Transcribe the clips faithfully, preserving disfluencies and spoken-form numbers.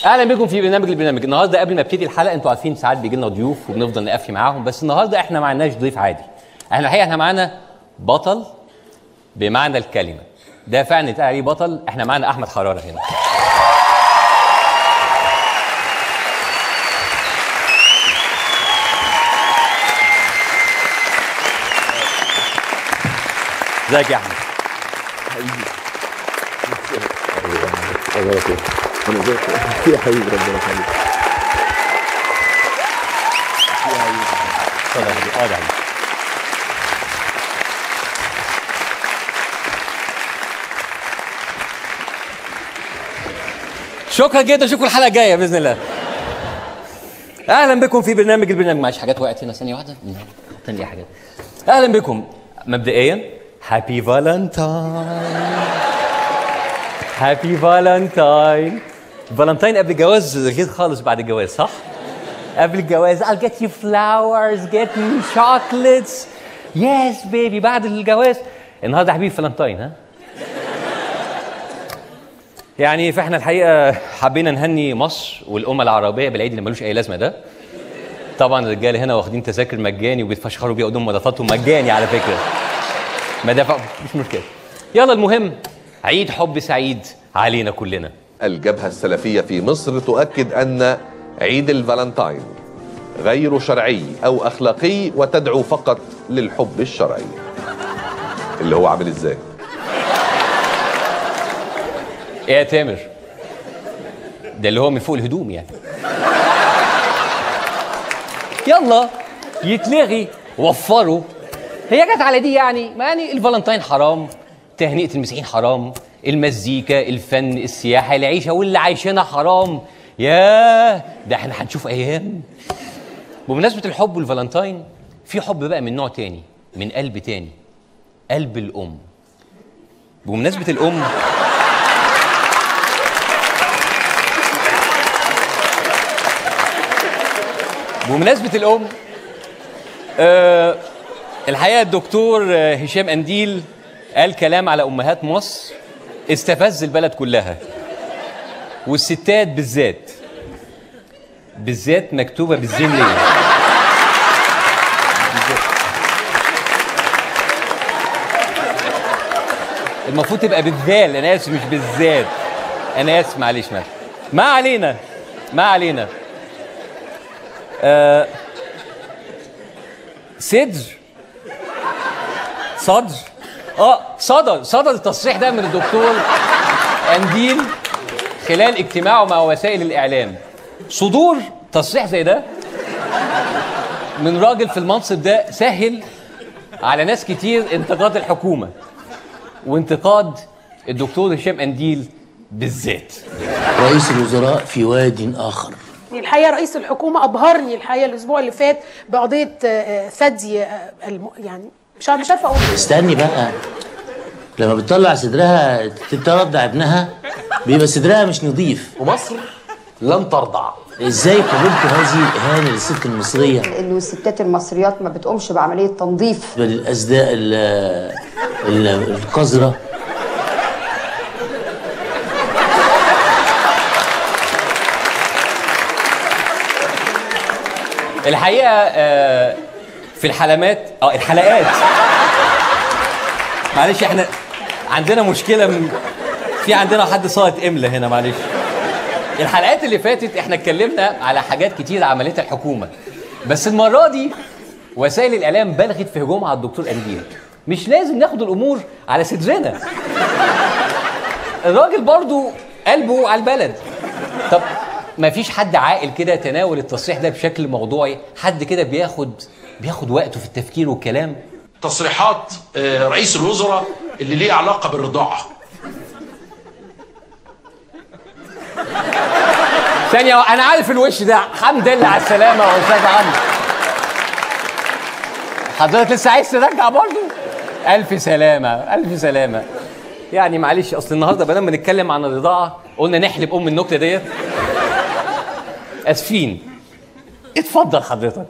اهلا بكم في برنامج البرنامج. النهارده قبل ما ابتدي الحلقه، انتوا عارفين ساعات بيجي لنا ضيوف وبنفضل نقفي معاهم، بس النهارده احنا ما عندناش ضيف عادي. احنا الحقيقه احنا معانا بطل بمعنى الكلمه، ده فعلا يتقال عليه بطل. احنا معانا احمد حراره هنا. ازيك يا احمد؟ حبيبي الله يخليك. انا ازيك يا حبيبي؟ ربنا يخليك. اتفضل يا حبيبي. اقعد يا حبيبي. شكرا جدا، اشوفكم الحلقه الجايه باذن الله. اهلا بكم في برنامج البرنامج. معلش حاجات وقعت هنا، ثانيه واحده. ثانيه لي حاجات. اهلا بكم. مبدئيا هابي فالنتاين. هابي فالنتاين. فالنتاين قبل الجواز غير خالص بعد الجواز، صح؟ قبل الجواز I'll get you flowers, get you chocolates. Yes baby. بعد الجواز النهارده حبيبي فالنتاين. ها؟ يعني فاحنا الحقيقه حبينا نهني مصر والامه العربيه بالعيد اللي ملوش اي لازمه ده. طبعا الرجاله هنا واخدين تذاكر مجاني وبيتفشخروا بيها قدام مضافاتهم مجاني على فكره. ما دفع مش مشكله. يلا المهم، عيد حب سعيد علينا كلنا. الجبهة السلفية في مصر تؤكد أن عيد الفالنتاين غير شرعي أو أخلاقي وتدعو فقط للحب الشرعي. اللي هو عامل إزاي؟ ايه يا تامر؟ ده اللي هو من فوق الهدوم يعني. يلا يتلغي، وفروا. هي جت على دي يعني؟ ما يعني الفالنتاين حرام، تهنئة المسيحيين حرام، المزيكا، الفن، السياحة، العيشة واللي عايشينها حرام. ياه ده احنا هنشوف ايام. بمناسبة الحب والفالنتاين، في حب بقى من نوع تاني، من قلب تاني، قلب الأم. بمناسبة الأم، بمناسبة الأم أه الحقيقة الدكتور هشام أنديل قال كلام على أمهات مصر استفز البلد كلها، والستات بالذات. بالذات مكتوبة بالزين ليه؟ المفروض تبقى بالذال. أنا آسف، مش بالذات. أنا آسف، معلش معلش. ما علينا ما علينا. آه صدر صدر اه صدر صدر التصريح ده من الدكتور أنديل خلال اجتماعه مع وسائل الإعلام. صدور تصريح زي ده من راجل في المنصب ده سهل على ناس كتير انتقاد الحكومة وانتقاد الدكتور هشام أنديل بالذات. رئيس الوزراء في واد آخر. الحقيقه رئيس الحكومه ابهرني الحقيقه الاسبوع اللي فات بقضيه ثدي، يعني مش مش عارفه اقول. استني بقى، لما بتطلع صدرها ترضع ابنها بيبقى صدرها مش نظيف. ومصر لن ترضع. ازاي قبلت هذه الاهانه للست المصريه؟ انه الستات المصريات ما بتقومش بعمليه تنظيف بالازداء القذره. الحقيقه آه في الحلمات اه الحلقات معلش احنا عندنا مشكله من... في عندنا حد ساقط املا هنا، معلش. الحلقات اللي فاتت احنا اتكلمنا على حاجات كتير عملتها الحكومه، بس المره دي وسائل الاعلام بلغت في هجوم على الدكتور أنديل. مش لازم ناخد الامور على صدرنا. الراجل برضو قلبه على البلد. طب ما فيش حد عاقل كده تناول التصريح ده بشكل موضوعي؟ حد كده بياخد بياخد وقته في التفكير والكلام؟ تصريحات رئيس الوزراء اللي ليه علاقه بالرضاعه. ثانية، أنا عارف الوش ده. الحمد لله على السلامة يا أستاذ عمرو. حضرتك لسه عايز ترجع برضه؟ ألف سلامة ألف سلامة. يعني معلش، أصل النهارده بدل ما نتكلم عن الرضاعة قلنا نحلب أم النكتة ديت. اسفين. اتفضل حضرتك.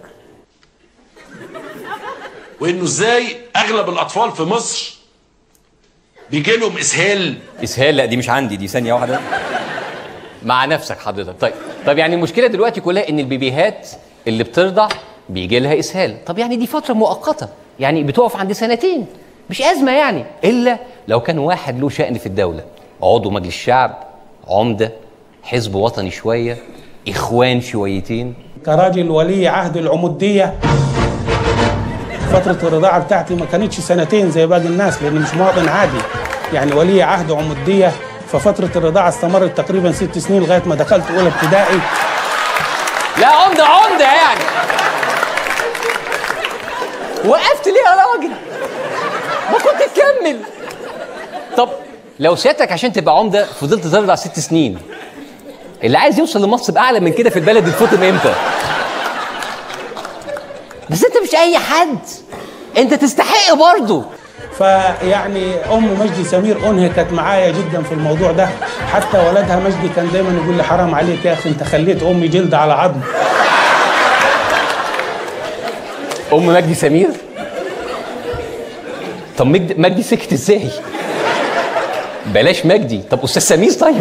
وانه ازاي اغلب الاطفال في مصر بيجي لهم اسهال. اسهال؟ لا دي مش عندي، دي ثانيه واحده. مع نفسك حضرتك. طيب طب يعني المشكله دلوقتي كلها ان البيبيهات اللي بترضع بيجي لها اسهال. طب يعني دي فتره مؤقته، يعني بتقف عند سنتين، مش ازمه يعني، الا لو كان واحد له شأن في الدوله، عضو مجلس الشعب، عمده، حزب وطني شويه، اخوان شويتين. كراجل ولي عهد العموديه، فتره الرضاعه بتاعتي ما كانتش سنتين زي باقي الناس لاني مش مواطن عادي، يعني ولي عهد عموديه، ففتره الرضاعه استمرت تقريبا ست سنين لغايه ما دخلت اولى ابتدائي. لا عمده عمده يعني. وقفت ليه يا راجل؟ ما كنت تكمل. طب لو سيادتك عشان تبقى عمده فضلت ترضع ست سنين، اللي عايز يوصل لمنصب اعلى من كده في البلد يتفطم امتى؟ بس انت مش اي حد، انت تستحق برضه. فيعني ام مجدي سمير انهكت معايا جدا في الموضوع ده، حتى ولدها مجدي كان دايما يقول لي حرام عليك يا اخي انت خليت امي جلد على عظم. ام مجدي سمير؟ طب مجدي, مجدي سكت ازاي؟ بلاش مجدي، طب استاذ سمير طيب.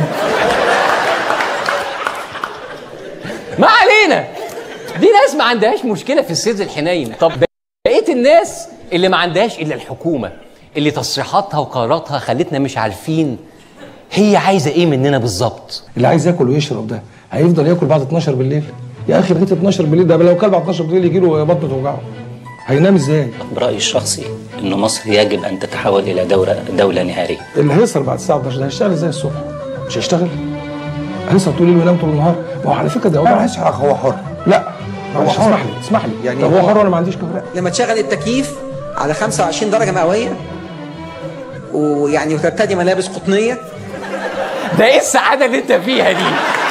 ما علينا، دي ناس ما عندهاش مشكله في السيد الحنين. طب بقيه الناس اللي ما عندهاش الا الحكومه، اللي تصريحاتها وقراراتها خلتنا مش عارفين هي عايزه ايه مننا بالظبط. اللي عايز ياكل ويشرب ده هيفضل ياكل بعد اتناشر بالليل؟ يا اخي لغايه اتناشر بالليل ده لو كل بعد اتناشر بالليل يجي له بطنه توجعه، هينام ازاي؟ برايي الشخصي ان مصر يجب ان تتحول الى دوله دوله نهاريه. اللي هيسهر بعد الساعه اتناشر ده هيشتغل ازاي الصبح؟ مش هيشتغل؟ هيسهر طول الليل وينام طول النهار؟ ما هو على فكره ده ما هيش هو حر. لا هو حر. اسمح لي اسمح لي يعني هو حر وانا ما عنديش كفاءه. لما تشغل التكييف على خمسة وعشرين درجه مئويه ويعني وترتدي ملابس قطنيه، ده ايه السعاده اللي انت فيها دي؟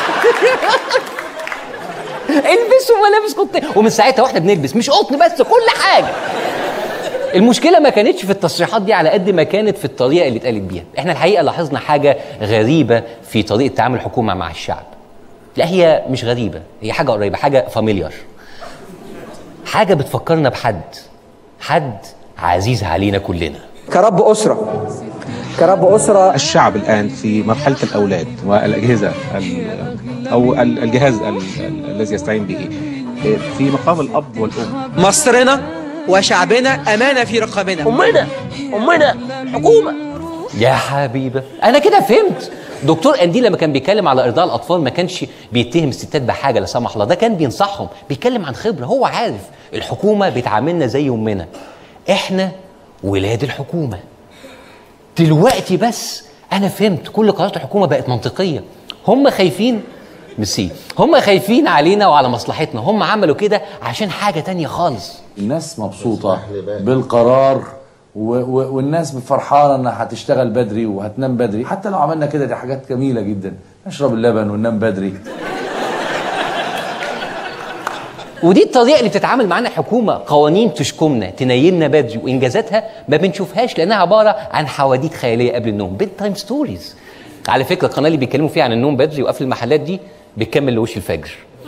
البسوا ملابس قطنيه، ومن ساعتها واحنا بنلبس مش قطن بس، كل حاجه. المشكله ما كانتش في التصريحات دي على قد ما كانت في الطريقه اللي اتقالت بيها. احنا الحقيقه لاحظنا حاجه غريبه في طريقه تعامل الحكومه مع الشعب. لا هي مش غريبه، هي حاجه قريبه، حاجه فاميليار، حاجه بتفكرنا بحد، حد عزيز علينا كلنا. كرب اسره كرب اسره الشعب الان في مرحله الاولاد والاجهزه او الجهاز الذي يستعين به في مقام الاب والام. مصرنا وشعبنا امانه في رقابنا. امنا امنا حكومه. يا حبيبه انا كده فهمت. دكتور قنديل لما كان بيتكلم على ارضاء الاطفال ما كانش بيتهم الستات بحاجه لا سمح الله، ده كان بينصحهم، بيتكلم عن خبره، هو عارف الحكومه بتعاملنا زي امنا، احنا ولاد الحكومه. دلوقتي بس انا فهمت كل قرارات الحكومه بقت منطقيه. هم خايفين ميرسي، هم خايفين علينا وعلى مصلحتنا، هم عملوا كده عشان حاجه تانية خالص. الناس مبسوطه بالقرار و و والناس فرحانه انها هتشتغل بدري وهتنام بدري، حتى لو عملنا كده دي حاجات جميله جدا، نشرب اللبن وننام بدري. ودي الطريقه اللي بتتعامل معانا الحكومه، قوانين تشكمنا تنيمنا بدري، وانجازاتها ما بنشوفهاش لانها عباره عن حواديت خياليه قبل النوم، بيد تايم ستوريز. على فكره القناه اللي بيتكلموا فيها عن النوم بدري وقفل المحلات دي بتكمل لوش الفجر.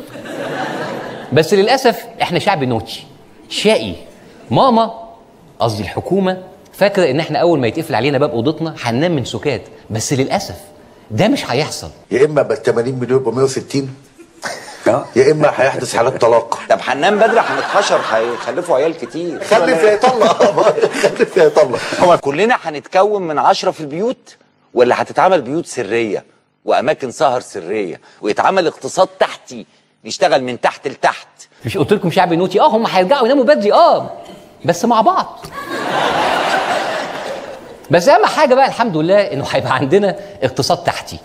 بس للاسف احنا شعب نوتي شقي. ماما قصدي الحكومه فاكره ان احنا اول ما يتقفل علينا باب اوضتنا هننام من سكات، بس للاسف ده مش هيحصل. يا اما بال ثمانين مليون يبقى مية وستين، يا اما هيحدث حالات طلاق. طب هننام بدري هنتحشر، هيخلفوا عيال كتير. خلف يا يطلق خلف يا يطلق. هو كلنا هنتكون من عشرة في البيوت، ولا هتتعمل بيوت سريه واماكن سهر سريه ويتعمل اقتصاد تحتي نشتغل من تحت لتحت؟ مش قلت لكم شعب نوتي؟ اه هم هيرجعوا يناموا بدري اه بس مع بعض. بس اهم حاجه بقى الحمد لله انه هيبقى عندنا اقتصاد تحتي.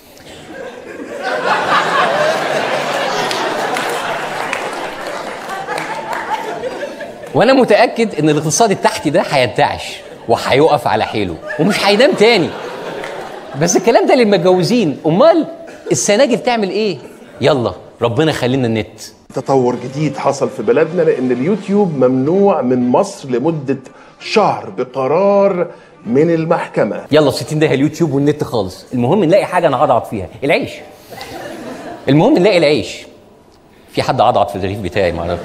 وانا متاكد ان الاقتصاد التحتي ده هينتعش وهيقف على حيله ومش هينام تاني. بس الكلام ده للمتجوزين، امال السناجل تعمل ايه؟ يلا ربنا يخلينا النت. تطور جديد حصل في بلدنا لان اليوتيوب ممنوع من مصر لمده شهر بقرار من المحكمه. يلا ستين ده اليوتيوب والنت خالص، المهم نلاقي حاجه نعضعض فيها، العيش. المهم نلاقي العيش. في حد عضعض في الرغيف بتاعي معرفش.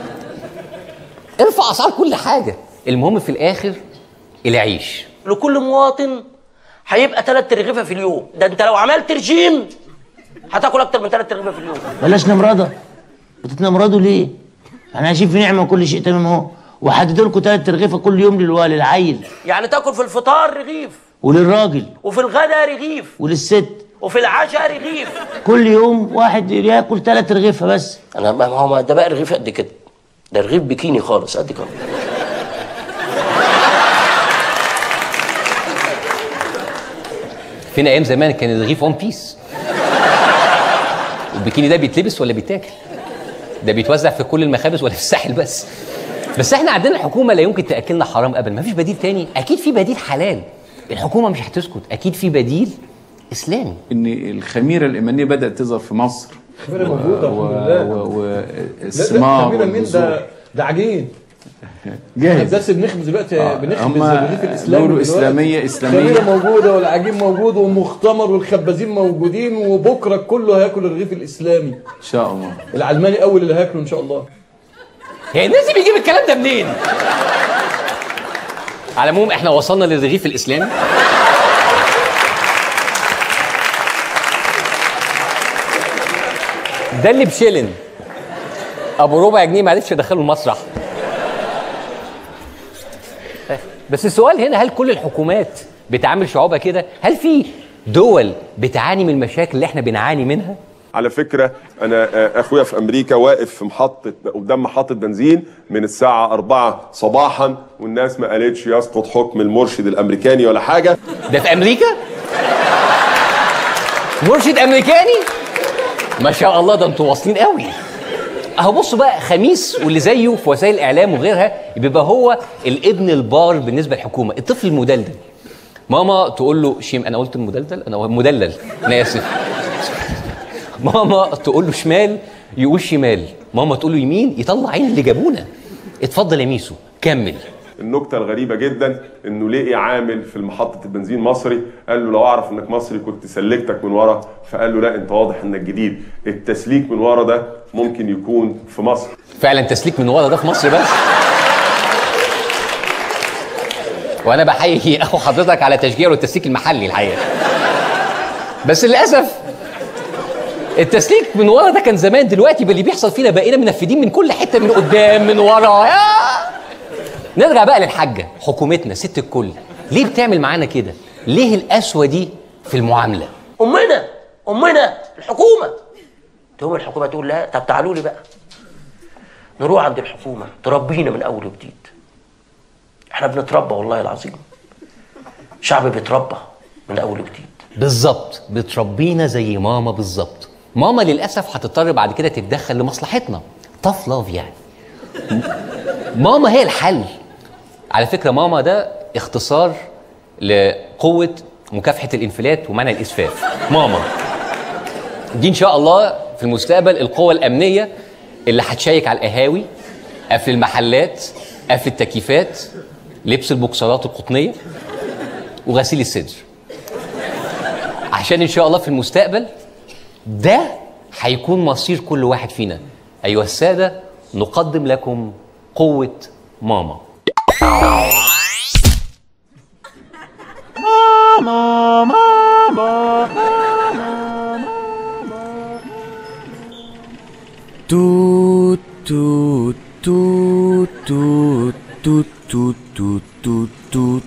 ارفع اسعار كل حاجه، المهم في الاخر العيش. لكل مواطن هيبقى ثلاث رغيفه في اليوم، ده انت لو عملت رجيم هتاكل اكتر من ثلاث رغيفه في اليوم. بلاش نمرضه. بتتنمرضوا ليه؟ احنا عايشين في نعمه وكل شيء تمام اهو، وحددوا لكم ثلاث رغيفه كل يوم للوالد العيل. يعني تاكل في الفطار رغيف وللراجل وفي الغداء رغيف وللست وفي العشاء رغيف. كل يوم واحد ياكل ثلاث رغيفه بس. انا ما هو ده بقى رغيف قد كده، ده رغيف بكيني خالص قد كده. فين ايام زمان كان الرغيف ون بيس. البكيني ده بيتلبس ولا بيتاكل؟ ده بيتوزع في كل المخابز ولا في الساحل بس؟ بس احنا عندنا الحكومه لا يمكن تاكلنا حرام ابدا، مفيش بديل تاني، اكيد في بديل حلال. الحكومه مش هتسكت، اكيد في بديل اسلامي. ان الخميره الايمانيه بدات تظهر في مصر. الخميره موجوده الحمد لله. والثمار الخميره مين ده؟ ده عجين جاهز. بس بنخبز دلوقتي آه. بنخبز الرغيف الاسلامي. بيقولوا اسلاميه اسلاميه. الخميره موجوده والعجين موجود والمختمر والخبازين موجودين، وبكره كله هياكل الرغيف الاسلامي ان شاء الله. العلماني اول اللي هياكله ان شاء الله. هي الناس دي بيجيب الكلام ده منين؟ على العموم احنا وصلنا للرغيف الاسلامي. ده اللي بشيلن ابو ربع جنيه ما عرفش ادخله المسرح. بس السؤال هنا، هل كل الحكومات بتعامل شعوبها كده؟ هل في دول بتعاني من المشاكل اللي احنا بنعاني منها؟ على فكرة أنا أخويا في أمريكا واقف في محطة قدام محطة بنزين من الساعة أربعة صباحا، والناس ما قالتش يسقط حكم المرشد الأمريكاني ولا حاجة. ده في أمريكا؟ مرشد أمريكاني؟ ما شاء الله، ده انتوا واصلين قوي. اهو بصوا بقى، خميس واللي زيه في وسائل الاعلام وغيرها بيبقى هو الابن البار بالنسبه للحكومه، الطفل المدلدل. ماما تقول له شيم، انا قلت المدلدل، انا مدلل، انا اسف. ماما تقول له شمال يقول شمال، ماما تقول له يمين يطلع عين اللي جابونا. اتفضل يا ميسو كمل. النكتة الغريبة جدا انه لقي عامل في محطة البنزين مصري، قال له لو اعرف انك مصري كنت سلكتك من ورا، فقال له لا انت واضح انك جديد، التسليك من ورا ده ممكن يكون في مصر. فعلا تسليك من ورا ده في مصر بس. وانا بحيي اخو حضرتك على تشجيعه التسليك المحلي الحقيقة. بس للاسف التسليك من ورا ده كان زمان، دلوقتي باللي بيحصل فينا بقينا منفذين من كل حتة، من قدام من ورا. نرجع بقى للحاجة، حكومتنا ست الكل ليه بتعمل معانا كده؟ ليه القسوة دي في المعاملة؟ امنا امنا الحكومه. تقوم الحكومه تقول لا، طب تعالوا لي بقى نروح عند الحكومه تربينا من اول وجديد. احنا بنتربى والله العظيم، شعب بيتربى من اول وجديد. بالظبط، بتربينا زي ماما بالظبط. ماما للاسف هتضطر بعد كده تتدخل لمصلحتنا، tough love يعني. ماما هي الحل. على فكرة ماما ده اختصار لقوة مكافحة الانفلات ومنع الإسفاف. ماما دي إن شاء الله في المستقبل القوة الأمنية اللي هتشيك على القهاوي، قفل المحلات، قفل التكييفات، لبس البوكسرات القطنية، وغسيل الصدر. عشان إن شاء الله في المستقبل ده هيكون مصير كل واحد فينا. أيها السادة، نقدم لكم قوة ماما. ماما ماما توت توت توت توت توت توت توت توت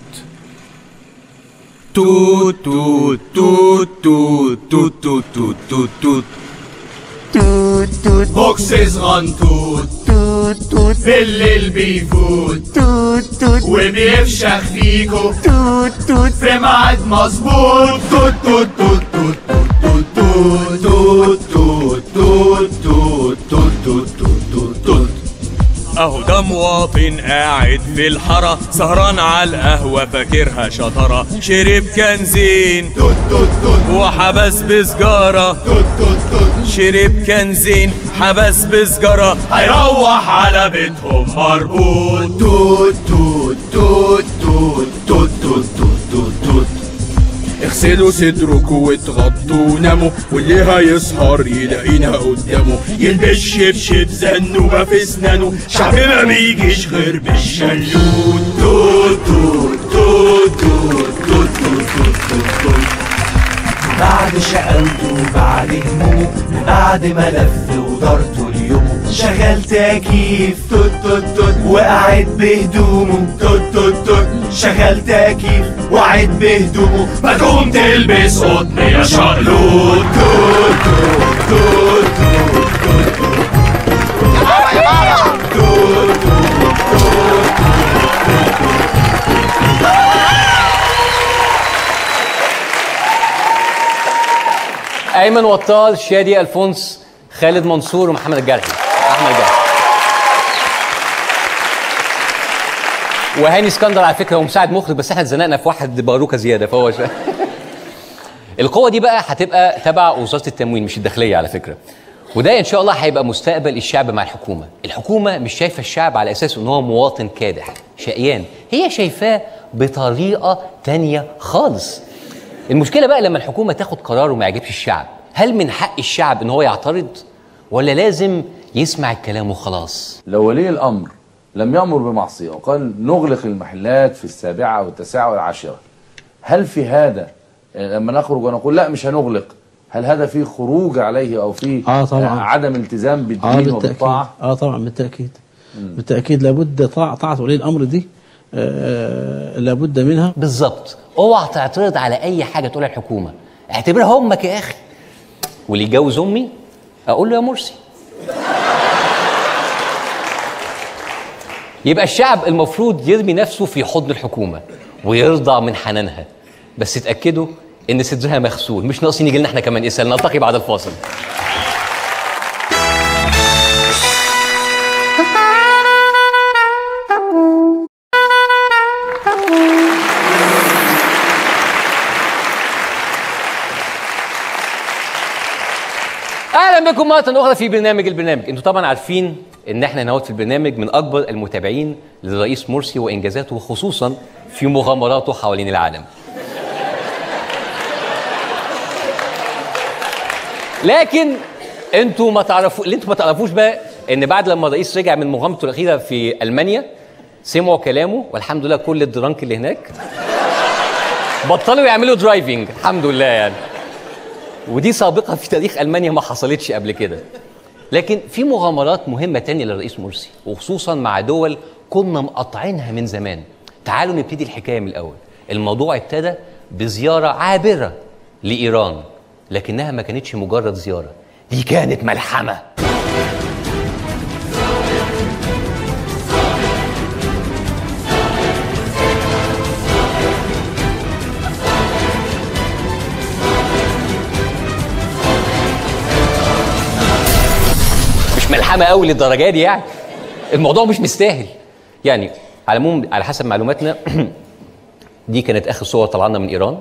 توت توت توت توت توت توت توت توت توت توت توت بوكس صغنطوط توت توت بالليل بيفوت توت توت وبيفشخ فيكو توت توت في ميعاد مظبوط توت توت توت توت توت توت توت توت توت توت توت توت توت. اهو ده مواطن قاعد في الحارة سهران على القهوة فاكرها شطرة، شرب كنزين توت توت توت وحبس بسجارة توت توت توت، شرب كنزين حبس بسجارة، هيروح على بيتهم مربوط توت توت توت توت توت توت توت توت. اغسلوا صدركوا واتغطوا وناموا، واللي هيسهر يلاقينا قدامه، يلبس شبشب زنوبة في اسنانه، شعب ما بيجيش غير بالشلوت توت توت توت توت توت توت توت توت. بعد شقاوته بعد همومه بعد ما لف ودارته اليوم شغال تكييف توت توت توت وقاعد بهدومه توت توت توت شغال تكييف وقاعد بهدومه ما تقوم تلبس قطن يا شقلوط توت توت توت توت توت يا بابا يا بابا توت توت توت ايمن وطال، شادي الفونس، خالد منصور، ومحمد الجرحي، احمد الجرحي، وهاني اسكندر. على فكره هو مساعد مخرج بس احنا اتزنقنا في واحد باروكه زياده فهو شا... القوه دي بقى هتبقى تبع وزاره التموين مش الداخليه على فكره، وده ان شاء الله هيبقى مستقبل الشعب مع الحكومه. الحكومه مش شايفه الشعب على اساس ان هو مواطن كادح شقيان، هي شايفاه بطريقه تانية خالص. المشكله بقى لما الحكومه تاخد قرار وما يعجبش الشعب، هل من حق الشعب ان هو يعترض ولا لازم يسمع الكلام وخلاص؟ لو ولي الامر لم يامر بمعصيه وقال نغلق المحلات في السابعه والتاسعه والعاشره، هل في هذا لما نخرج ونقول لا مش هنغلق، هل هذا فيه خروج عليه او فيه آه طبعا. عدم التزام بالدين آه وبالطاعه؟ اه طبعا بالتاكيد. مم. بالتاكيد لابد طاعه طاعه ولي الامر دي آه لابد منها. بالظبط. اوعى تعترض على اي حاجه تقولها الحكومه، اعتبرها امك يا اخي. واللي يتجوز امي اقول له يا مرسي. يبقى الشعب المفروض يرمي نفسه في حضن الحكومه ويرضى من حنانها، بس اتاكدوا ان صدرها مغسول، مش ناقصين يجي لنا احنا كمان اسال. نلتقي بعد الفاصل. اهلا بكم مره اخرى في برنامج البرنامج. انتوا طبعا عارفين ان احنا هنا في البرنامج من اكبر المتابعين للرئيس مرسي وانجازاته خصوصا في مغامراته حوالين العالم. لكن انتوا ما تعرفوا اللي انتوا ما تعرفوش بقى ان بعد لما الرئيس رجع من مغامرته الاخيره في المانيا سمعوا كلامه والحمد لله كل الدرانك اللي هناك بطلوا يعملوا درايفنج الحمد لله يعني. ودي سابقه في تاريخ المانيا ما حصلتش قبل كده. لكن في مغامرات مهمه تانية للرئيس مرسي وخصوصا مع دول كنا مقاطعينها من زمان. تعالوا نبتدي الحكايه من الاول. الموضوع ابتدى بزياره عابره لايران، لكنها ما كانتش مجرد زياره، دي كانت ملحمه. ملحمه قوي للدرجه دي يعني. الموضوع مش مستاهل يعني. على العموم على حسب معلوماتنا دي كانت اخر صور طلعنا من ايران.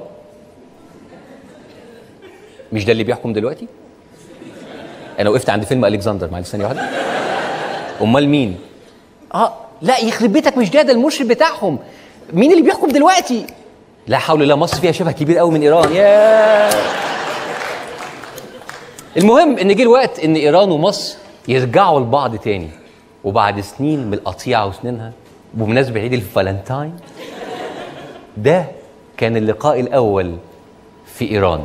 مش ده اللي بيحكم دلوقتي؟ انا وقفت عند فيلم الكسندر. معلش ثانيه واحده. امال مين؟ اه لا يخرب بيتك مش ده ده المرشد بتاعهم. مين اللي بيحكم دلوقتي؟ لا حول الله. مصر فيها شبه كبير قوي من ايران. يا المهم ان جه الوقت ان ايران ومصر يرجعوا لبعض تاني وبعد سنين من القطيعه وسنينها بمناسبه عيد الفالنتاين. ده كان اللقاء الاول في ايران.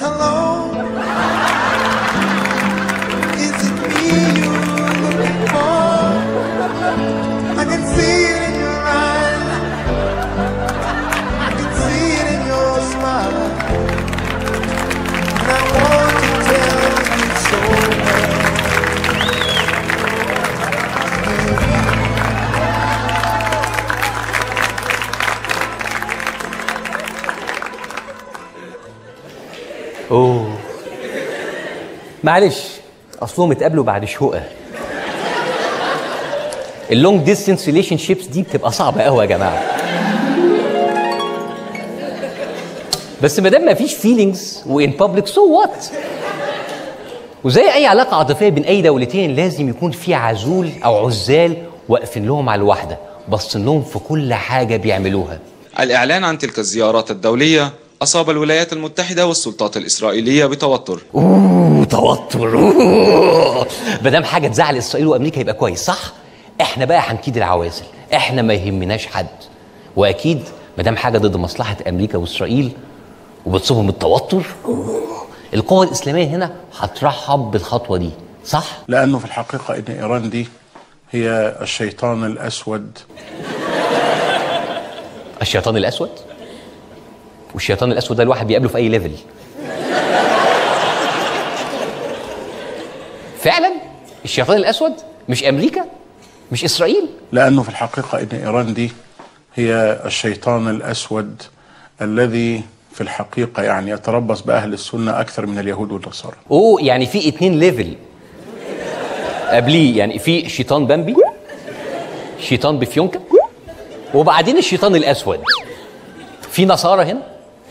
اوه معلش اصلهم اتقابلوا بعد شقه. اللونج ديستنس ريليشن شيبس دي بتبقى صعبه قوي يا جماعه. بس ما دام ما فيش فيلينجز وان بابليك سو وات. وزي اي علاقه عاطفيه بين اي دولتين لازم يكون في عزول او عزال واقفين لهم على الواحده باصين لهم في كل حاجه بيعملوها. الاعلان عن تلك الزيارات الدوليه أصاب الولايات المتحدة والسلطات الإسرائيلية بتوتر. اوه توتر. اوه ما دام حاجة تزعل إسرائيل وأمريكا يبقى كويس صح؟ إحنا بقى هنكيد العوازل، إحنا ما يهمناش حد. وأكيد ما دام حاجة ضد مصلحة أمريكا وإسرائيل وبتصيبهم التوتر القوى الاسلاميه هنا هترحب بالخطوه دي، صح؟ لانه في الحقيقه ان ايران دي هي الشيطان الاسود. الشيطان الاسود؟ والشيطان الاسود ده الواحد بيقابله في اي ليفل. فعلا الشيطان الاسود مش امريكا؟ مش اسرائيل؟ لانه في الحقيقه ان ايران دي هي الشيطان الاسود الذي في الحقيقه يعني يتربص باهل السنه اكثر من اليهود والنصارى. اوه يعني في اتنين ليفل قبليه، يعني في شيطان بامبي، شيطان بفيونكا، وبعدين الشيطان الاسود. في نصارى هنا؟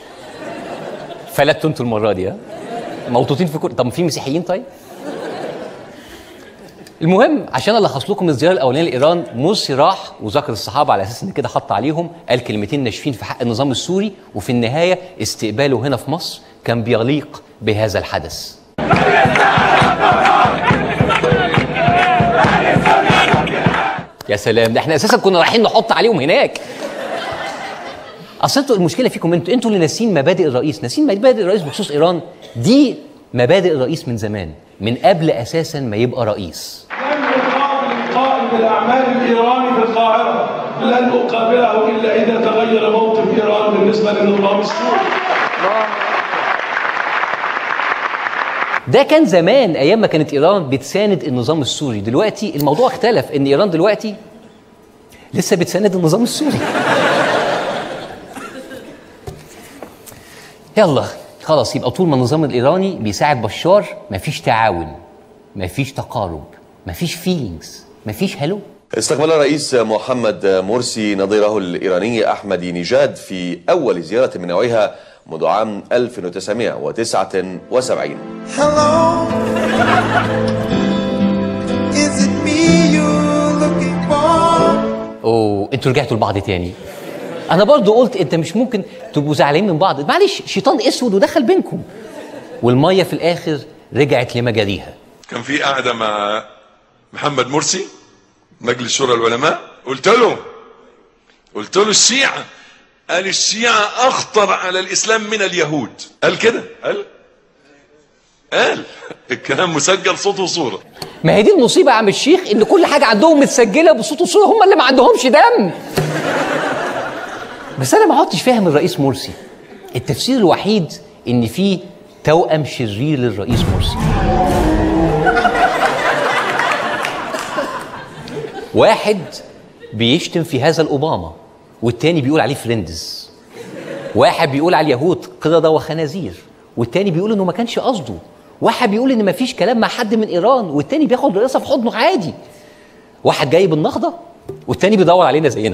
فلتوا انتوا المره دي، ها؟ موطوطين في كل. طب في مسيحيين طيب؟ المهم عشان الخص لكم الزياره الاولانيه لايران، مرسي راح وذكر الصحابه على اساس ان كده حط عليهم، قال كلمتين ناشفين في حق النظام السوري، وفي النهايه استقباله هنا في مصر كان بيليق بهذا الحدث. يا سلام، ده احنا اساسا كنا رايحين نحط عليهم هناك. اصل انتوا المشكله فيكم، انتوا انتوا اللي ناسين مبادئ الرئيس، ناسين مبادئ الرئيس بخصوص ايران. دي مبادئ الرئيس من زمان، من قبل اساسا ما يبقى رئيس. لن أقابل قائد الأعمال الإيراني في القاهرة، لن أقابله إلا إذا تغير موقف إيران بالنسبة للنظام السوري. ده كان زمان أيام ما كانت إيران بتساند النظام السوري، دلوقتي الموضوع اختلف، إن إيران دلوقتي لسه بتساند النظام السوري. يلا خلاص، يبقى طول ما النظام الإيراني بيساعد بشار مفيش تعاون، مفيش تقارب، مفيش فيلينجز، مفيش هلو. استقبل الرئيس محمد مرسي نظيره الإيراني أحمدي نيجاد في أول زيارة من نوعها منذ عام ألف وتسعمائة وتسعة وسبعين. اوه انتوا رجعتوا لبعض تاني. انا برضو قلت انت مش ممكن تبقوا زعلانين من بعض، معلش شيطان اسود ودخل بينكم، والميه في الاخر رجعت لمجاريها. كان في قاعده مع محمد مرسي مجلس شورى العلماء، قلت له قلت له الشيعه، قال الشيعه اخطر على الاسلام من اليهود. قال كده، قال قال الكلام مسجل صوت وصوره. ما هي دي المصيبه يا عم الشيخ، ان كل حاجه عندهم متسجله بصوت وصوره، هم اللي ما عندهمش دم. بس انا ما عدتش فاهم الرئيس مرسي. التفسير الوحيد ان في توأم شرير للرئيس مرسي. واحد بيشتم في هذا الأوباما، والتاني بيقول عليه فريندز. واحد بيقول على اليهود قردة وخنازير، والتاني بيقول انه ما كانش قصده. واحد بيقول ان ما فيش كلام مع حد من ايران، والتاني بياخد رئيسه في حضنه عادي. واحد جاي بالنهضه، والتاني بيدور علينا زينا.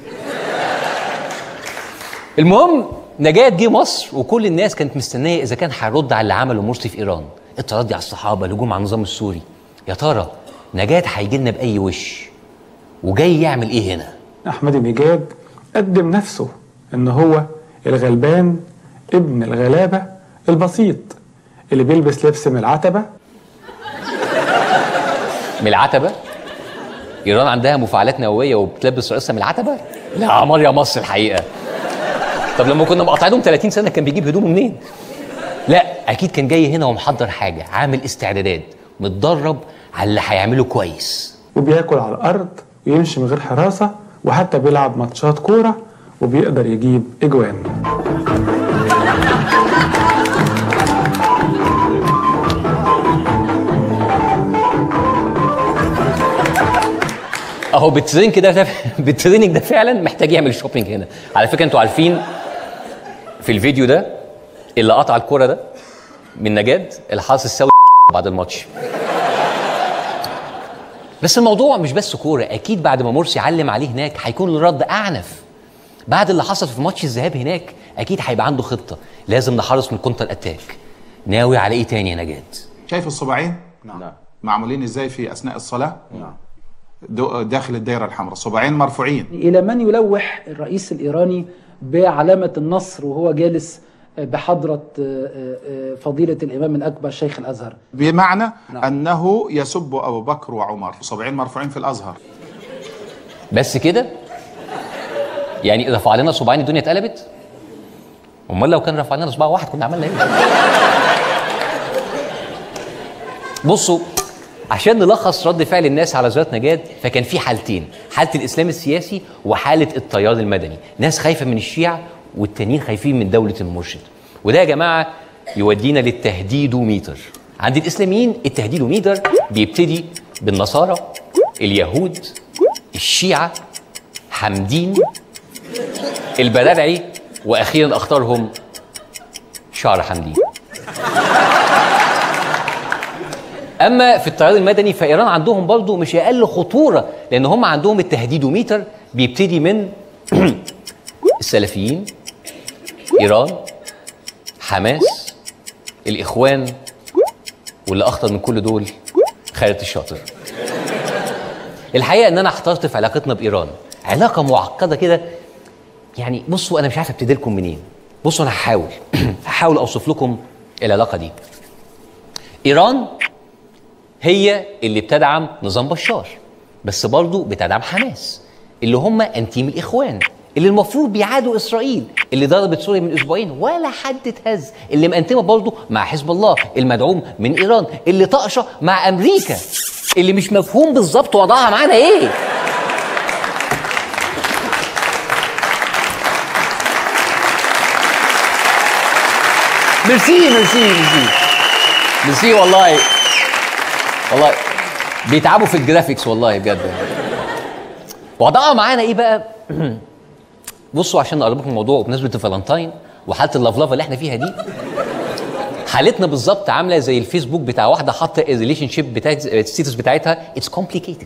المهم نجاد جه مصر، وكل الناس كانت مستنيه اذا كان هيرد على اللي عمله مرسي في ايران، التردي على الصحابه، الهجوم على النظام السوري. يا ترى نجاد هيجي لنا باي وش، وجاي يعمل ايه هنا؟ احمدي نجاد قدم نفسه ان هو الغلبان ابن الغلابه البسيط اللي بيلبس لبس من العتبه. من العتبه؟ ايران عندها مفاعلات نوويه وبتلبس رئيسها من العتبه؟ لا عمار يا مصر الحقيقه. طب لما كنا مقاطعينهم ثلاثين سنه كان بيجيب هدومه منين؟ لا اكيد كان جاي هنا ومحضر حاجه، عامل استعدادات، متدرب على اللي هيعمله كويس. وبياكل على الارض ويمشي من غير حراسه، وحتى بيلعب ماتشات كوره وبيقدر يجيب اجوان. اهو بالتريننج ده بالتريننج ده فعلا محتاج يعمل شوبينج هنا. على فكره انتوا عارفين في الفيديو ده اللي قطع الكوره ده من نجاد اللي حاصل السوي بعد الماتش. بس الموضوع مش بس كوره، اكيد بعد ما مرسي علم عليه هناك هيكون الرد اعنف. بعد اللي حصل في ماتش الذهاب هناك اكيد هيبقى عنده خطه، لازم نحرص من كونتر اتاك. ناوي على ايه تاني يا نجاد؟ شايف الصباعين؟ نعم. معمولين ازاي في اثناء الصلاه؟ نعم. داخل الدائره الحمراء، صباعين مرفوعين. الى من يلوح الرئيس الايراني بعلامه النصر وهو جالس بحضره فضيله الامام من اكبر شيخ الازهر، بمعنى نعم. انه يسب ابو بكر وعمر، صباعين مرفوعين في الازهر. بس كده؟ يعني رفع لنا صباعين الدنيا اتقلبت؟ امال لو كان رفع لنا صباع واحد كنا عملنا ايه؟ بصوا، عشان نلخص رد فعل الناس على زيارة نجاد، فكان في حالتين، حالة الإسلام السياسي وحالة التيار المدني. ناس خايفة من الشيعة والتانيين خايفين من دولة المرشد. وده يا جماعة يودينا للتهديدوميتر. عند الإسلاميين التهديدوميتر بيبتدي بالنصارى، اليهود، الشيعة، حمدين، البلالعي، وأخيرا أختارهم شعر حمدين. اما في التيار المدني فايران عندهم برضو مش اقل خطوره، لان هم عندهم التهديدوميتر بيبتدي من السلفيين، ايران، حماس، الاخوان، واللي اخطر من كل دول خالد الشاطر. الحقيقه ان انا احترت في علاقتنا بايران، علاقه معقده كده. يعني بصوا انا مش عارف ابتدي لكم منين. بصوا انا هحاول هحاول اوصف لكم العلاقه دي. ايران هي اللي بتدعم نظام بشار، بس برضه بتدعم حماس اللي هم انتيم الاخوان، اللي المفروض بيعادوا اسرائيل، اللي ضربت سوريا من اسبوعين ولا حد اتهز، اللي مقنتمه برضه مع حزب الله المدعوم من ايران، اللي طقشه مع امريكا، اللي مش مفهوم بالظبط وضعها معانا ايه. ميرسي ميرسي ميرسي ميرسي والله والله بيتعبوا في الجرافيكس والله بجد. وضعها معانا ايه بقى؟ بصوا عشان نقرب لكم الموضوع بمناسبه الفالنتاين وحاله اللفلفه اللي احنا فيها دي، حالتنا بالظبط عامله زي الفيسبوك بتاع واحده حاطه الريليشن شيب بتاعت الستيتس بتاعتها اتس كومبليكيتد.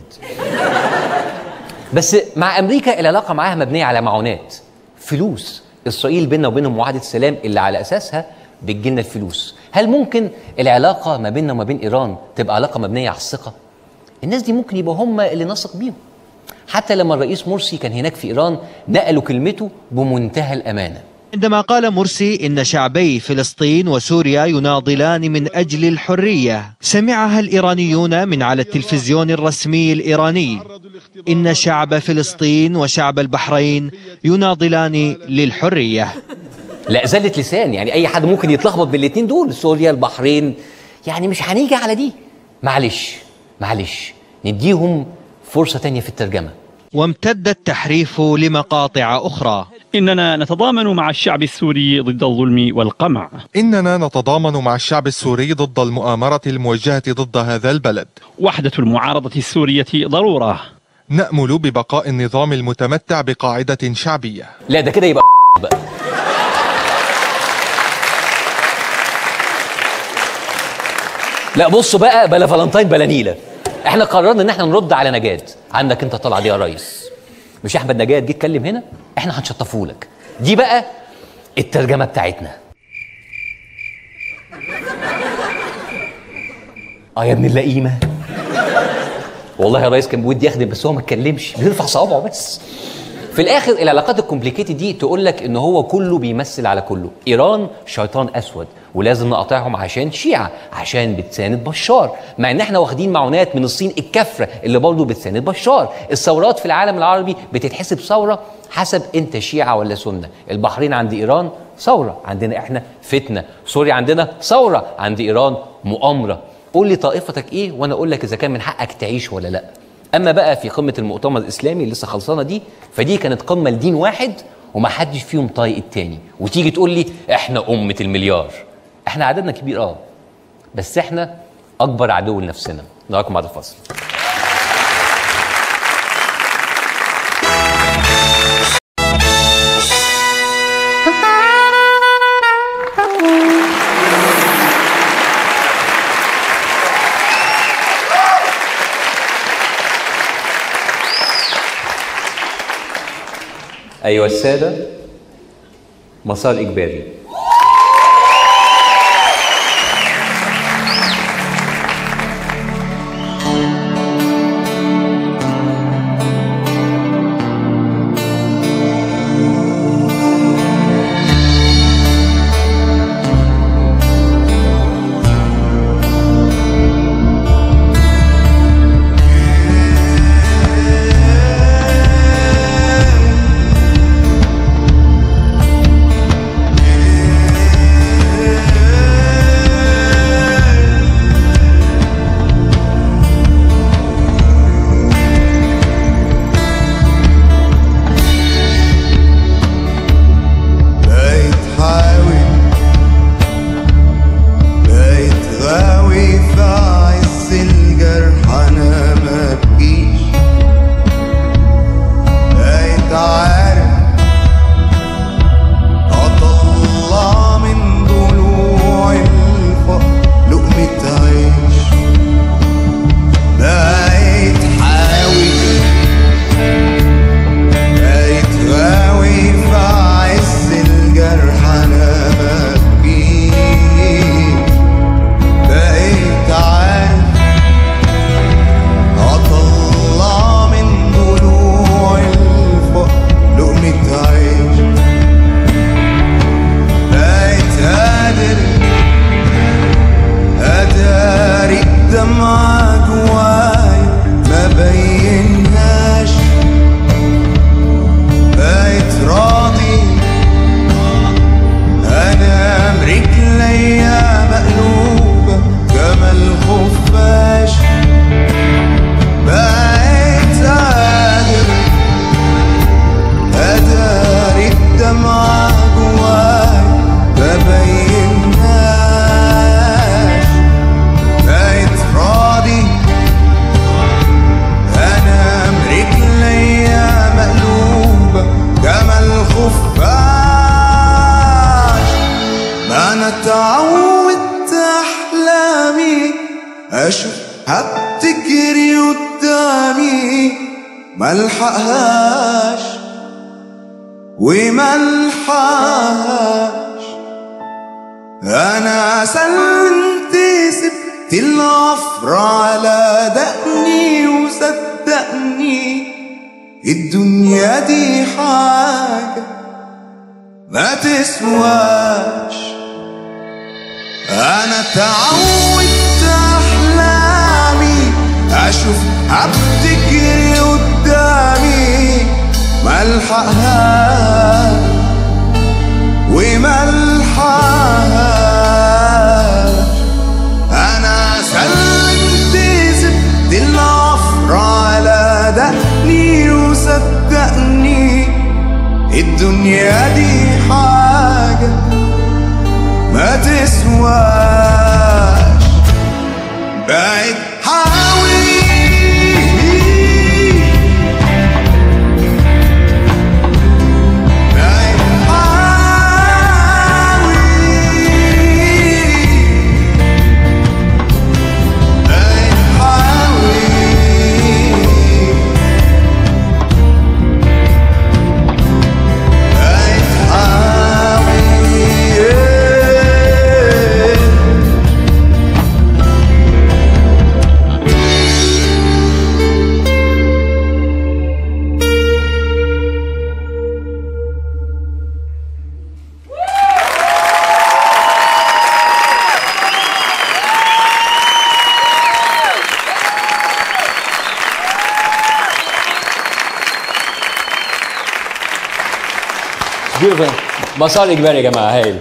بس مع امريكا العلاقه معاها مبنيه على معونات، فلوس. اسرائيل بيننا وبينهم معاهده سلام اللي على اساسها بتجيلنا الفلوس. هل ممكن العلاقه ما بيننا وما بين ايران تبقى علاقه مبنيه على الثقه؟ الناس دي ممكن يبقوا هم اللي نثق بيهم. حتى لما الرئيس مرسي كان هناك في ايران نقلوا كلمته بمنتهى الامانه. عندما قال مرسي إن شعبي فلسطين وسوريا يناضلان من أجل الحرية، سمعها الإيرانيون من على التلفزيون الرسمي الإيراني. إن شعب فلسطين وشعب البحرين يناضلان للحرية. لا زلة لسان، يعني أي حد ممكن يتلخبط بالاتنين دول، سوريا البحرين، يعني مش هنيجي على دي. معلش معلش نديهم فرصة تانية في الترجمة. وامتد التحريف لمقاطع أخرى. إننا نتضامن مع الشعب السوري ضد الظلم والقمع. إننا نتضامن مع الشعب السوري ضد المؤامرة الموجهة ضد هذا البلد. وحدة المعارضة السورية ضرورة. نأمل ببقاء النظام المتمتع بقاعدة شعبية. لا ده كده يبقى بقى. لا بصوا بقى، بلا فالنتاين بلا نيلة. احنا قررنا ان احنا نرد على نجاد. عندك انت طالعه دي يا ريس، مش احمد نجاد جه اتكلم هنا، احنا هنشطفه لك. دي بقى الترجمه بتاعتنا. اه يا ابن اللئيمه، والله يا ريس كان بودي يخدم بس هو ما اتكلمش، بيرفع صوابعه بس. في الاخر العلاقات الكومبليكيتد دي تقول لك ان هو كله بيمثل على كله. ايران شيطان اسود ولازم نقاطعهم عشان شيعة، عشان بتساند بشار، مع ان احنا واخدين معونات من الصين الكفره اللي برضه بتساند بشار. الثورات في العالم العربي بتتحسب ثوره حسب انت شيعة ولا سنه. البحرين عند ايران ثوره، عندنا احنا فتنه. سوريا عندنا ثوره، عند ايران مؤامره. قول لي طائفتك ايه وانا اقول لك اذا كان من حقك تعيش ولا لا. اما بقى في قمه المؤتمر الاسلامي اللي لسه خلصانه دي، فدي كانت قمه لدين واحد وما حدش فيهم طايق التاني، وتيجي تقول لي احنا امه المليار. احنا عددنا كبير اه، بس احنا اكبر عدو لنفسنا. نراكم بعد الفاصل. أيها السادة، مسار إجباري. ملحقهاش وملحقهاش. أنا سلمت سبت العفر على دقني وصدقني الدنيا دي حاجة ما تسواش. أنا اتعودت أحلامي أشوف أبتكر قدامي ملحقهاش وملحقهاش. أنا سلمت زبد العفر على دقني وصدقني الدنيا دي حاجة ما تسواش. بقيت حاولي مسار اجباري يا جماعه. هايل.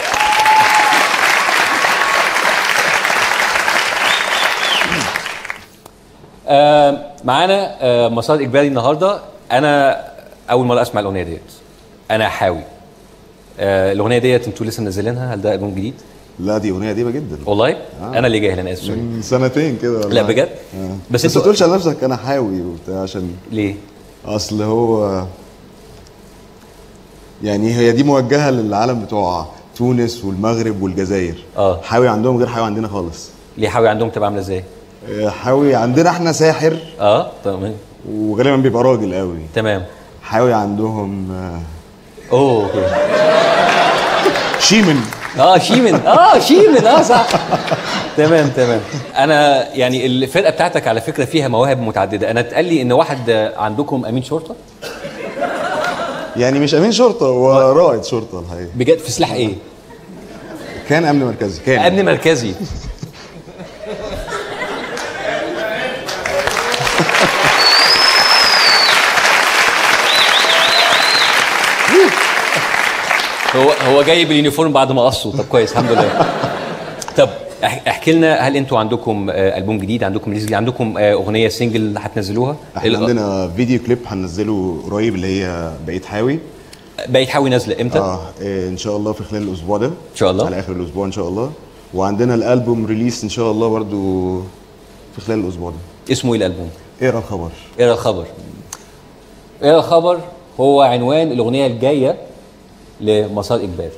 آه معانا آه مسار اجباري النهارده. انا اول مره اسمع الاغنيه ديت. انا حاوي. آه الاغنيه ديت انتوا لسه منزلينها؟ هل ده البوم جديد؟ لا دي اغنيه قديمه جدا والله. آه. انا اللي جاهل، انا اسف. من سنتين كده. لا بجد؟ آه. بس بس ما تقولش على نفسك انا حاوي وبتاع. عشان ليه؟ اصل هو يعني هي دي موجهه للعالم بتوع تونس والمغرب والجزائر. اه حاوي عندهم غير حاوي عندنا خالص. ليه حاوي عندهم تبقى عامله ازاي؟ حاوي عندنا احنا ساحر. اه تمام. وغالبا بيبقى راجل قوي. تمام. حاوي عندهم اه اوه اوكي. شيمن. اه شيمن. اه شيمن. اه صح. تمام تمام. انا يعني الفرقه بتاعتك على فكره فيها مواهب متعدده. انا اتقال لي ان واحد عندكم امين شرطه. يعني مش امين شرطه، هو رائد شرطه الحقيقه. بجد؟ في سلاح ايه؟ كان امن مركزي. كان امن مركزي. هو هو جاي باليونيفورم بعد ما قصوا. طب كويس الحمد لله. طب احكي لنا، هل انتوا عندكم البوم جديد؟ عندكم ريليز؟ عندكم اغنيه سنجل هتنزلوها؟ احنا عندنا فيديو كليب هننزله قريب اللي هي بقيت حاوي. بقيت حاوي نازله امتى؟ اه ان شاء الله في خلال الاسبوع ده ان شاء الله، على اخر الاسبوع ان شاء الله. وعندنا الالبوم ريليس ان شاء الله برضو في خلال الاسبوع ده. اسمه ايه الالبوم؟ اقرا الخبر. اقرا الخبر. اقرا الخبر هو عنوان الاغنيه الجايه لمسار اجباري.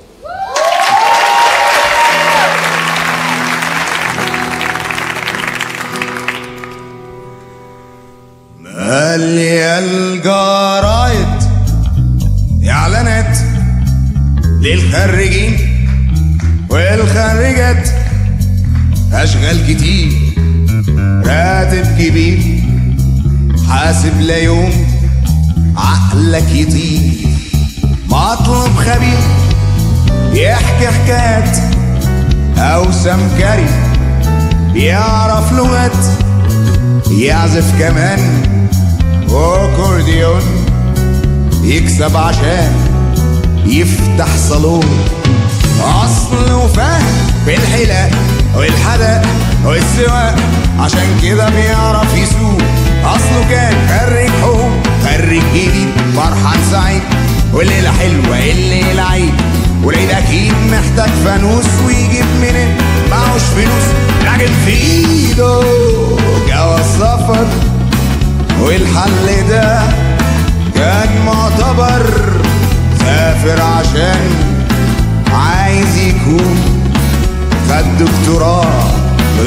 مالية الجرايد اعلانات للخريجين والخريجات، اشغال كتير راتب كبير، حاسب لا يوم عقلك يطير، مطلب خبير يحكي حكايات او سمكري يعرف لغات، يعزف كمان واكورديون، يكسب عشان يفتح صالون، اصله فاهم بالحلاق والحدق والسواق، عشان كده بيعرف يسوق، اصله كان خريج حقوق، خريج جديد فرحان سعيد، والليله حلوه الليله عيد، والعيد اكيد محتاج فانوس، ويجيب منين معهوش فلوس، راجل في ايده جواز سفر، والحل ده كان معتبر، سافر عشان عايز يكون خد دكتوراه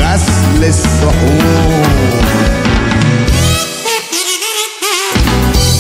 غسل الصحون.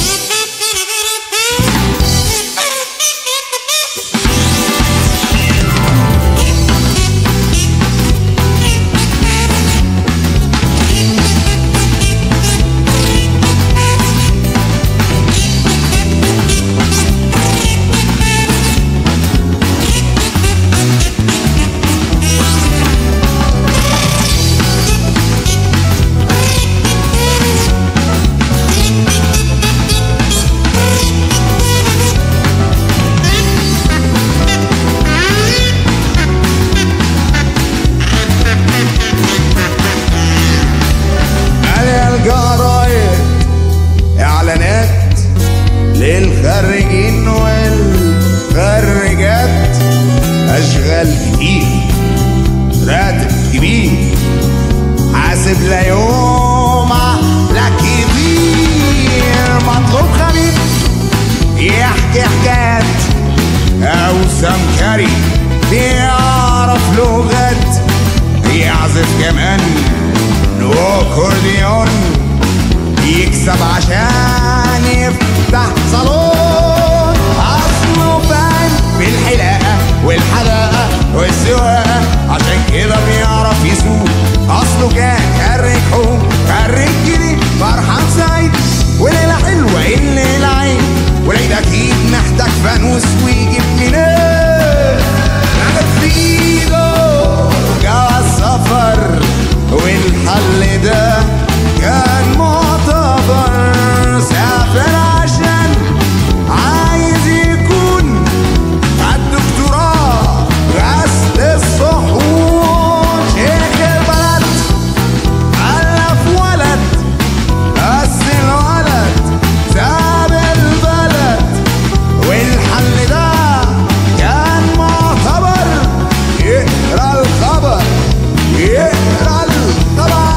خريجين والخريجات أشغال كتير راتب كبير حاسب لا يوم لا كبير مطلوب خبير يحكي حكايات أو سمكري بيعرف لغات يعزف كمان وأكورديون يكسب عشان يفتح صالون أصله فاهم في الحلاقة والحلاقة والسواقة عشان كده بيعرف يسوق أصله كان خريج حقوق خريج جديد فرحان سعيد وليلة حلوة الليلة عيد والعيد أكيد محتاج فانوس ويجيب منين نعمل في إيده جواز سفر والحل ده كان معتبر سافر عشان عايز يكون خد دكتوراه غسل الصحون شيخ البلد ألف ولد بس الولد ساب البلد والحل ده كان معتبر يقرا الخبر يقرا الخبر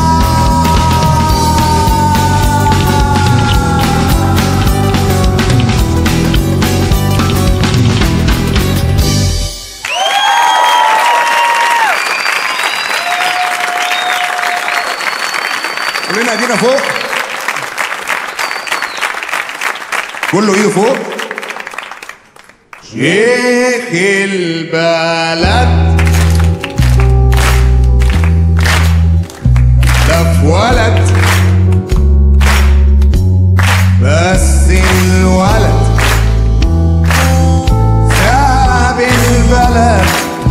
كلنا ايدينا فوق كله ايده فوق شيخ البلد لف ولد بس الولد ساب البلد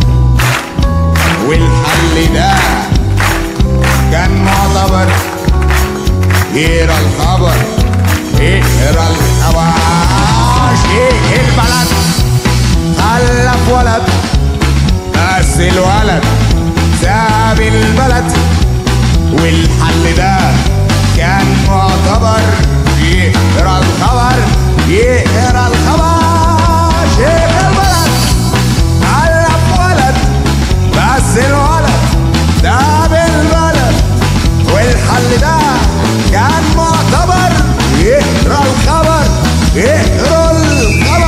والحل ده كان معتبر اقرا الخبر اقرا الخبر شيخ البلد خلف ولد بس الولد ساب البلد والحل ده كان معتبر يقرا الخبر يقرا الخبر شيخ البلد خلف ولد بس الولد ساب البلد والحل ده كان معتبر يقرا الخبر يقرا الخبر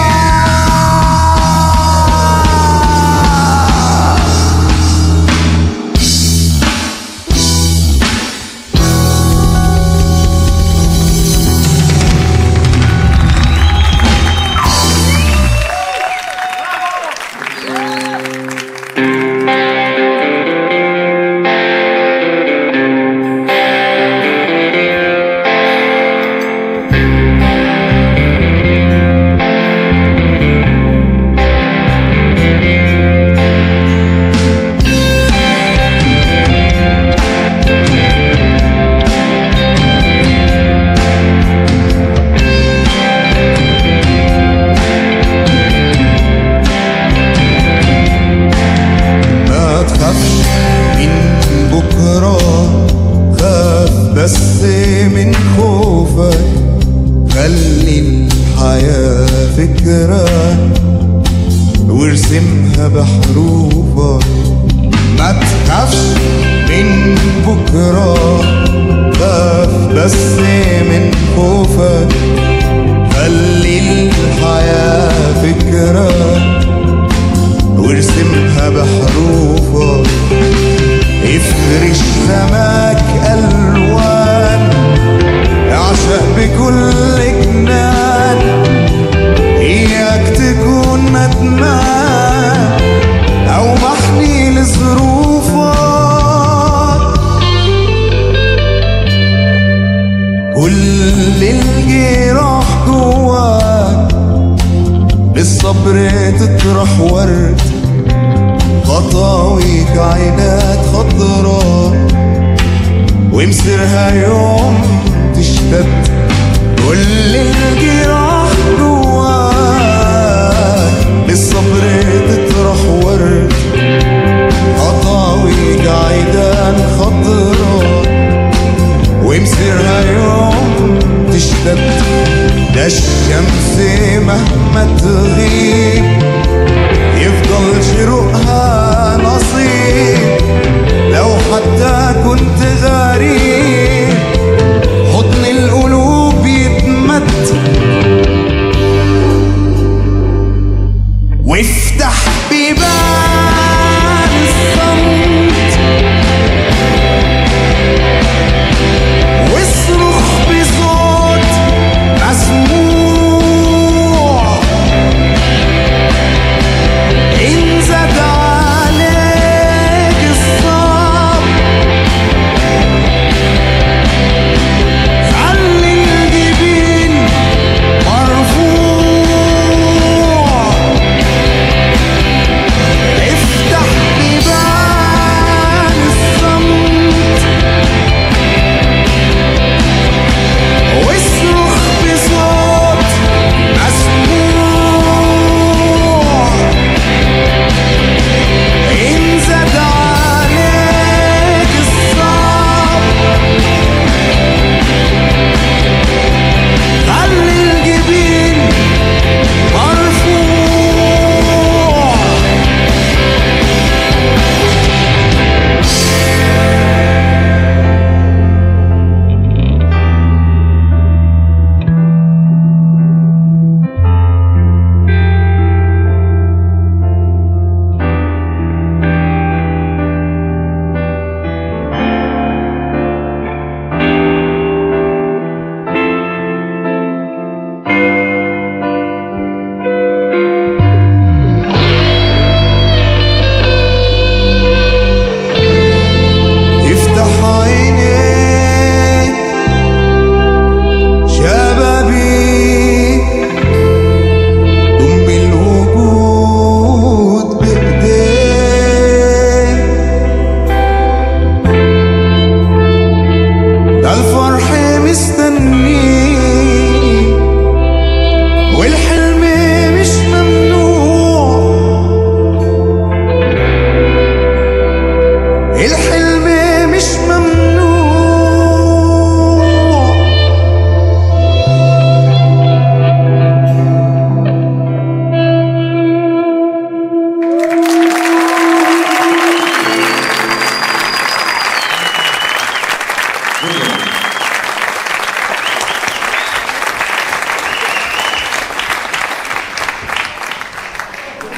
وارسمها بحروفك ما تخافش من بكرة خاف بس من خوفك خلي الحياة فكرة وارسمها بحروفك افرش سماك ألوان اعشق بكل جنان إياك تكون ندمان أو محني لظروفك كل الجراح جواك بالصبر تطرح ورد خطاويك عينات خضراء ومصيرها يوم تشتد كل الجراح جواك بالصبر تطرح ورد خطاويك عيدان خضراء ومصيرها يوم تشتد ده الشمس الشمس مهما تغيب يفضل شروقها نصيب، لو حتى كنت غريب حضن القلوب يتمد، وافتح بيبان الصمت واصرخ بصوت مسموع، إن زاد عليك الصعب خلي الجبين مرفوع، افتح بيبان الصمت واصرخ بصوت مسموع، إن زاد عليك الصعب خلي الجبين مرفوع. افتح عينيك شبابيك ضم الوجود بإيديك، ده الفرح مستنيك والحلم مش ممنوع، الحلم مش ممنوع.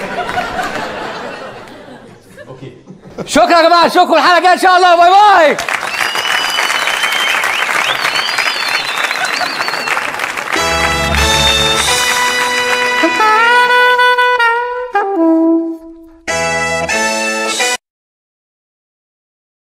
شكرا يا جماعه، اشوفكم الحلقه الجايه ان شاء الله. باي باي.